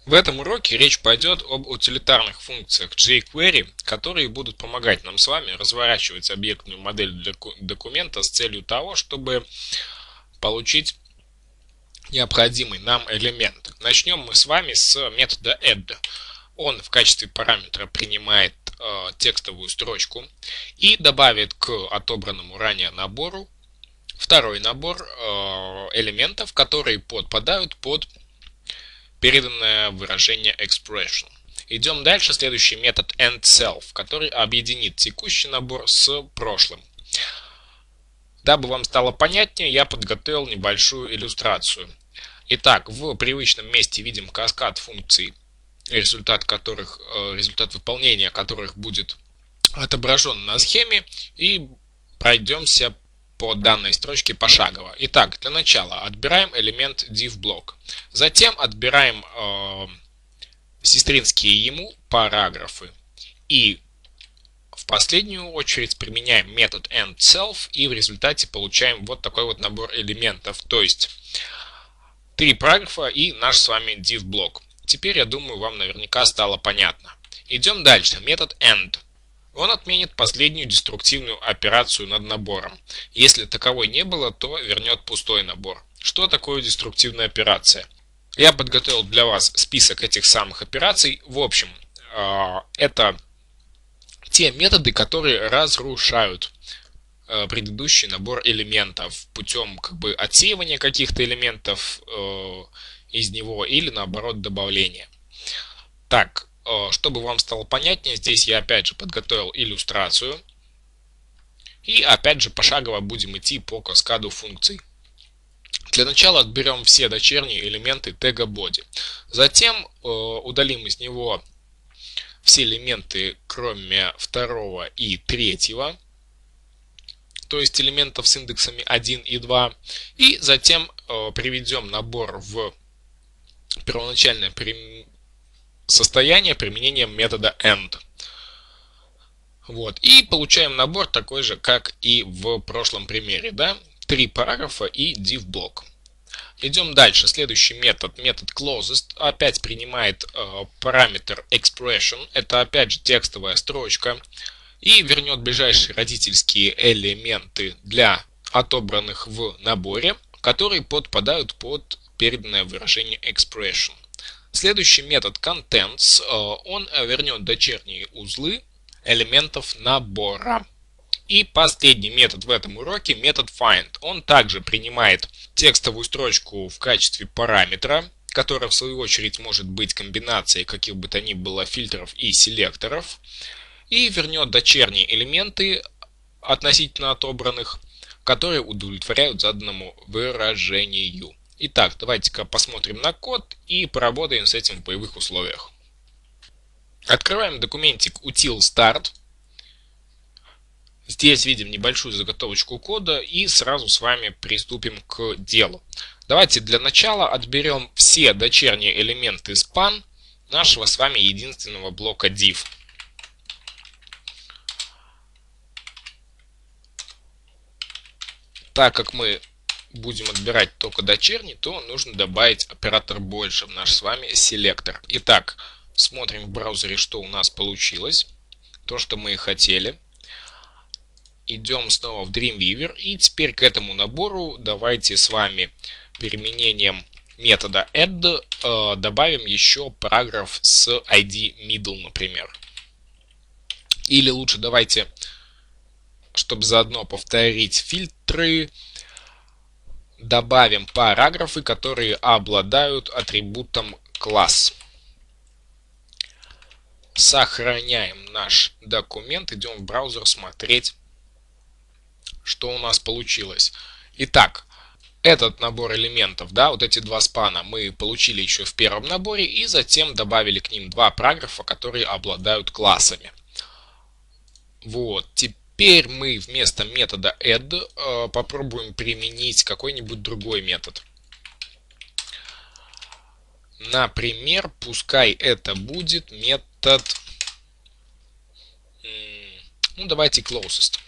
В этом уроке речь пойдет об утилитарных функциях jQuery, которые будут помогать нам с вами разворачивать объектную модель документа с целью того, чтобы получить необходимый нам элемент. Начнем мы с вами с метода add. Он в качестве параметра принимает текстовую строчку и добавит к отобранному ранее набору второй набор элементов, которые подпадают под переданное выражение expression. Идем дальше. Следующий метод endSelf, который объединит текущий набор с прошлым. Дабы вам стало понятнее, я подготовил небольшую иллюстрацию. Итак, в привычном месте видим каскад функций, результат выполнения которых будет отображен на схеме, и пройдемся по данной строчке пошагово. Итак, для начала отбираем элемент div-блок. Затем отбираем сестринские ему параграфы. И в последнюю очередь применяем метод endSelf, и в результате получаем вот такой вот набор элементов. То есть 3 параграфа и наш с вами div-блок. Теперь, я думаю, вам наверняка стало понятно. Идем дальше. Метод end. Он отменит последнюю деструктивную операцию над набором. Если таковой не было, то вернет пустой набор. Что такое деструктивная операция? Я подготовил для вас список этих самых операций. В общем, это те методы, которые разрушают предыдущий набор элементов путем отсеивания каких-то элементов из него или наоборот добавления. Так, чтобы вам стало понятнее, здесь я опять же подготовил иллюстрацию. И опять же пошагово будем идти по каскаду функций. Для начала отберем все дочерние элементы тега body. Затем удалим из него все элементы, кроме второго и третьего, то есть элементов с индексами 1 и 2. И затем приведем набор в первоначальное состояние применением метода end. Вот. И получаем набор такой же, как и в прошлом примере. Да? 3 параграфа и div-блок. Идем дальше. Следующий метод, метод closest, опять принимает параметр expression. Это опять же текстовая строчка. И вернет ближайшие родительские элементы для отобранных в наборе, которые подпадают под переданное выражение expression. Следующий метод contents, он вернет дочерние узлы элементов набора. И последний метод в этом уроке, метод find. Он также принимает текстовую строчку в качестве параметра, которая в свою очередь может быть комбинацией каких бы то ни было фильтров и селекторов. И вернет дочерние элементы относительно отобранных, которые удовлетворяют заданному выражению. Итак, давайте-ка посмотрим на код и поработаем с этим в боевых условиях. Открываем документик util.start. Здесь видим небольшую заготовочку кода и сразу с вами приступим к делу. Давайте для начала отберем все дочерние элементы span нашего с вами единственного блока div. Так как мы будем отбирать только дочерний, то нужно добавить оператор больше в наш с вами селектор. Итак, смотрим в браузере, что у нас получилось. То, что мы и хотели. Идем снова в Dreamweaver. И теперь к этому набору давайте с вами применением метода add добавим еще параграф с ID middle, например. Или лучше давайте, чтобы заодно повторить фильтры, добавим параграфы, которые обладают атрибутом класс. Сохраняем наш документ, идем в браузер смотреть, что у нас получилось. Итак, этот набор элементов, да, вот эти два спана мы получили еще в первом наборе, и затем добавили к ним два параграфа, которые обладают классами. Вот, теперь мы вместо метода add попробуем применить какой-нибудь другой метод. Например, пускай это будет метод, ну давайте closest.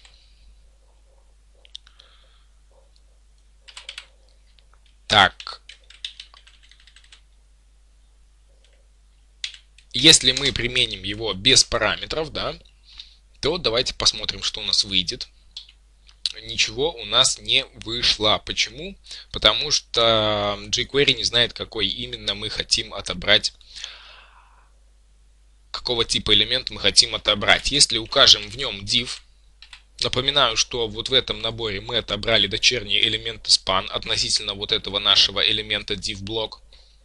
Так. Если мы применим его без параметров, да, то давайте посмотрим, что у нас выйдет. Ничего у нас не вышло. Почему? Потому что jQuery не знает, какой именно мы хотим отобрать, какого типа элемент мы хотим отобрать. Если укажем в нем div, напоминаю, что вот в этом наборе мы отобрали дочерние элементы span относительно вот этого нашего элемента div-блок,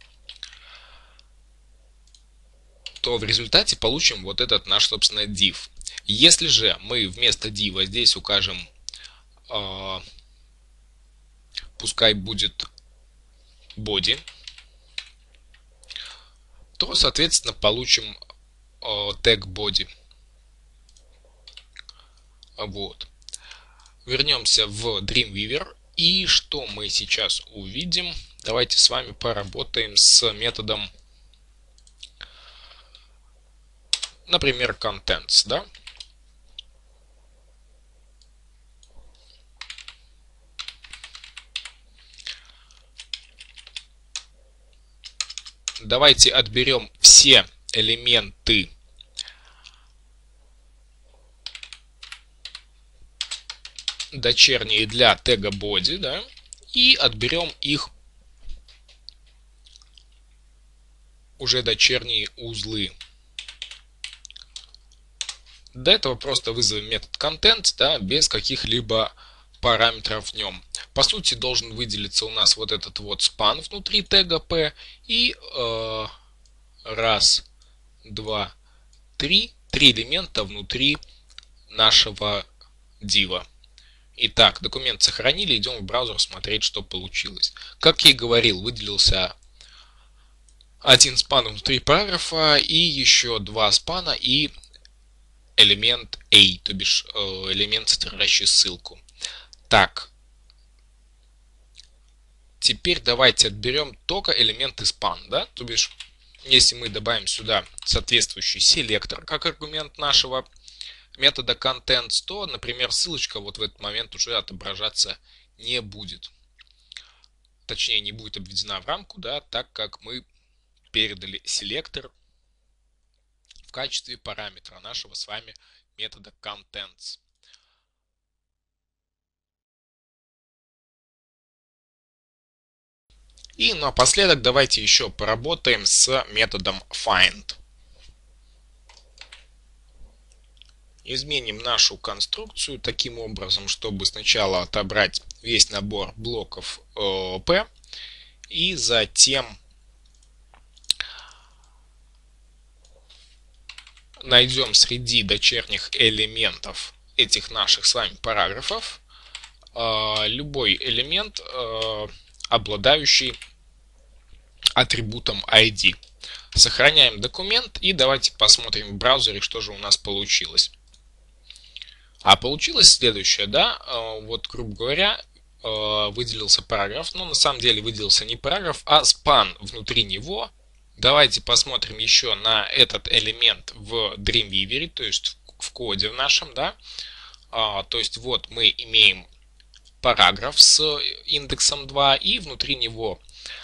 то в результате получим вот этот наш, собственно, div. Если же мы вместо div здесь укажем, пускай будет body, то, соответственно, получим тег body. Вот. Вернемся в Dreamweaver. И что мы сейчас увидим? Давайте с вами поработаем с методом, например, contents, да? Давайте отберем все элементы дочерние для тега body, да, и отберем их уже дочерние узлы. До этого просто вызовем метод content, да, без каких-либо параметров в нем. По сути, должен выделиться у нас вот этот вот span внутри тега p и раз, два, три элемента внутри нашего дива. Итак, документ сохранили, идем в браузер смотреть, что получилось. Как я и говорил, выделился один спан внутри параграфа и еще два спана и элемент A, то бишь элемент, содержащий ссылку. Так, теперь давайте отберем только элементы span, да, то бишь, если мы добавим сюда соответствующий селектор как аргумент нашего метода contents, то, например, ссылочка вот в этот момент уже отображаться не будет. Точнее, не будет обведена в рамку, да, так как мы передали селектор в качестве параметра нашего с вами метода contents. И напоследок давайте еще поработаем с методом find. Изменим нашу конструкцию таким образом, чтобы сначала отобрать весь набор блоков P и затем найдем среди дочерних элементов этих наших с вами параграфов любой элемент, обладающий атрибутом ID. Сохраняем документ и давайте посмотрим в браузере, что же у нас получилось. А получилось следующее, да, вот, грубо говоря, выделился параграф, но на самом деле выделился не параграф, а span внутри него. Давайте посмотрим еще на этот элемент в Dreamweaver, то есть в коде в нашем, да. То есть вот мы имеем параграф с индексом 2 и внутри него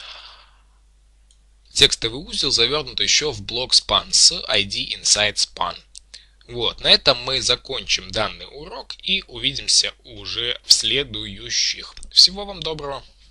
текстовый узел завернут еще в блок span с ID inside span. Вот, на этом мы закончим данный урок и увидимся уже в следующих. Всего вам доброго!